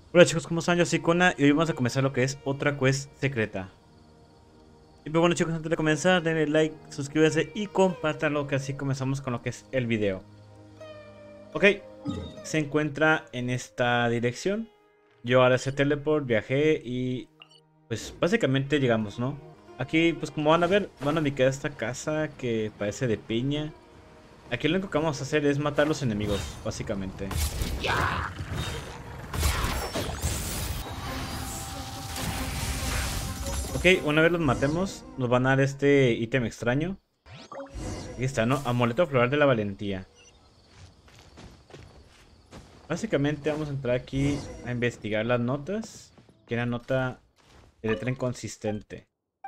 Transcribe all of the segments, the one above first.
Hola chicos, ¿cómo están? Yo soy Kona y hoy vamos a comenzar lo que es otra quest secreta. Y pues bueno chicos, antes de comenzar, denle like, suscríbanse y compártanlo, que así comenzamos con lo que es el video. Ok, se encuentra en esta dirección. Yo ahora hice teleport, viajé y pues básicamente llegamos, ¿no? Aquí pues como van a ver, van a ubicar esta casa que parece de piña. Aquí lo único que vamos a hacer es matar a los enemigos, básicamente. Ok, una vez los matemos, nos van a dar este ítem extraño. Aquí está, ¿no? Amuleto floral de la valentía. Básicamente vamos a entrar aquí a investigar las notas. Que era nota de letra inconsistente.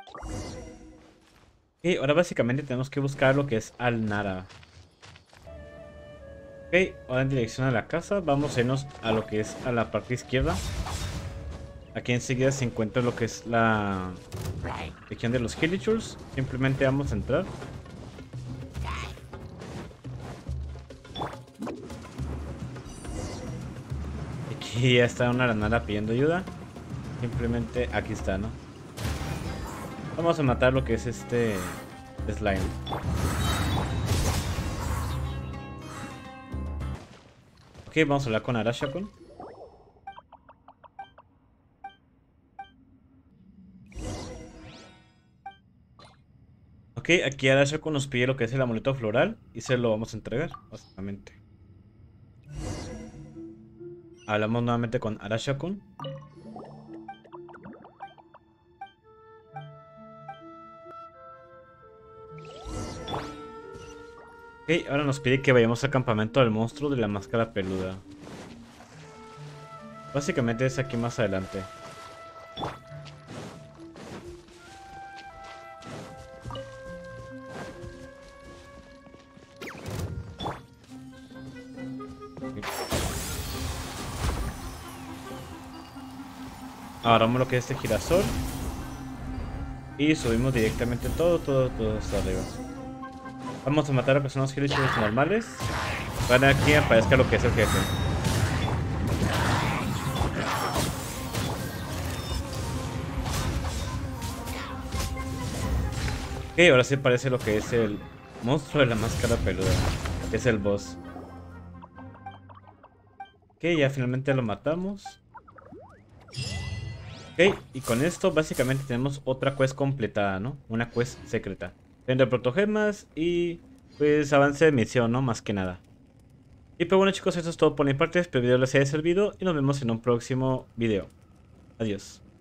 Y ahora básicamente tenemos que buscar lo que es Al-Nara. Ok, ahora en dirección a la casa vamos a irnos a lo que es a la parte izquierda. Aquí enseguida se encuentra lo que es la región de los Hilichurls. Simplemente vamos a entrar. Aquí ya está una Al-Nara pidiendo ayuda. Simplemente aquí está, ¿no? Vamos a matar lo que es este slime. Ok, vamos a hablar con Arashakun. Ok, aquí Arashakun nos pide lo que es el amuleto floral y se lo vamos a entregar, básicamente. Hablamos nuevamente con Arashakun. Ok, ahora nos pide que vayamos al campamento del monstruo de la máscara peluda. Básicamente es aquí más adelante. Agarramos lo que es este girasol. Y subimos directamente todo hasta arriba. Vamos a matar a personas Hilichurls normales. Para que aparezca lo que es el jefe. Ok, ahora sí aparece lo que es el monstruo de la máscara peluda. Que es el boss. Ok, ya finalmente lo matamos. Ok, y con esto básicamente tenemos otra quest completada, ¿no? Una quest secreta. Vender protogemas y pues avance de misión, ¿no? Más que nada. Y pues bueno chicos, eso es todo por mi parte. Espero que el video les haya servido y nos vemos en un próximo video. Adiós.